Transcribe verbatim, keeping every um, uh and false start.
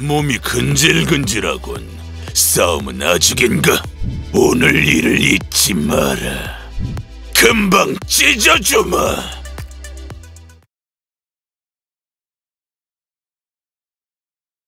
몸이 근질근질하군. 싸움은 아직인가? 오늘 일을 잊지 마라. 금방 찢어주마.